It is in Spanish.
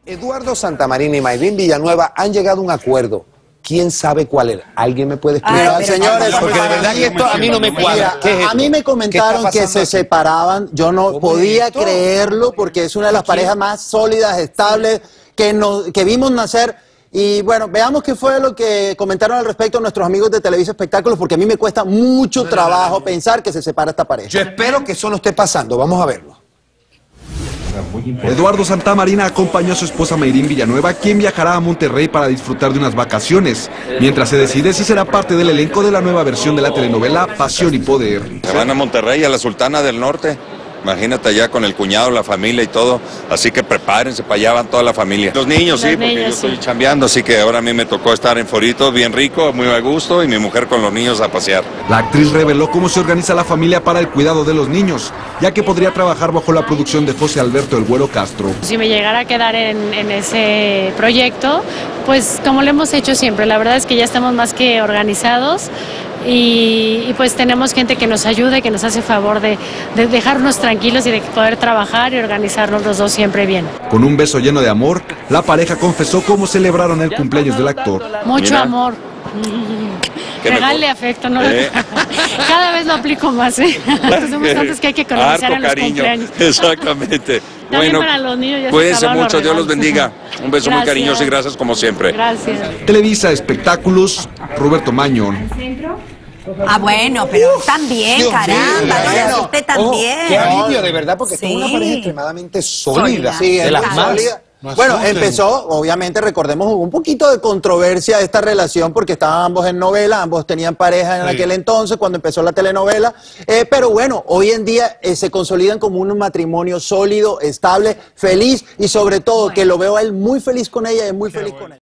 Eduardo Santamarina y Mayrín Villanueva han llegado a un acuerdo. ¿Quién sabe cuál era? ¿Alguien me puede explicar? Señores, porque de verdad que esto a mí no me cuadra. A mí me comentaron que se separaban. Yo no podía creerlo porque es una de las parejas más sólidas, estables que vimos nacer. Y bueno, veamos qué fue lo que comentaron al respecto nuestros amigos de Televisa Espectáculos, porque a mí me cuesta mucho trabajo pensar que se separa esta pareja. Yo espero que eso no esté pasando. Vamos a verlo. Eduardo Santamarina acompañó a su esposa Mayrín Villanueva, quien viajará a Monterrey para disfrutar de unas vacaciones, mientras se decide si será parte del elenco de la nueva versión de la telenovela Pasión y Poder. Se van a Monterrey, a la Sultana del Norte. Imagínate allá con el cuñado, la familia y todo, así que prepárense, para allá van toda la familia. Los niños, sí, porque yo estoy chambeando, así que ahora a mí me tocó estar en Forito, bien rico, muy a gusto, y mi mujer con los niños a pasear. La actriz reveló cómo se organiza la familia para el cuidado de los niños, ya que podría trabajar bajo la producción de José Alberto El Güero Castro. Si me llegara a quedar en ese proyecto, pues como lo hemos hecho siempre, la verdad es que ya estamos más que organizados. Y pues tenemos gente que nos ayuda y que nos hace favor de dejarnos tranquilos y de poder trabajar y organizarnos los dos siempre bien. Con un beso lleno de amor, la pareja confesó cómo celebraron el cumpleaños del actor. Mucho amor. Regale afecto, ¿no? Cada vez lo aplico más, Somos tantos que hay que economizar en los cumpleaños. Exactamente. Bueno, para los niños ya cuídense mucho, Dios los bendiga. Un beso muy cariñoso y gracias como siempre. Gracias. Televisa Espectáculos, Roberto Mañón. Ah, bueno, pero también, caramba, bueno, usted también. Qué alivio, de verdad, porque es una pareja extremadamente sólida. Sí, de las más sólidas. Bueno, empezó, obviamente, recordemos, hubo un poquito de controversia esta relación porque estaban ambos en novela, ambos tenían pareja en aquel entonces cuando empezó la telenovela, pero bueno, hoy en día se consolidan como un matrimonio sólido, estable, feliz y sobre todo que lo veo a él muy feliz con ella y muy feliz con él.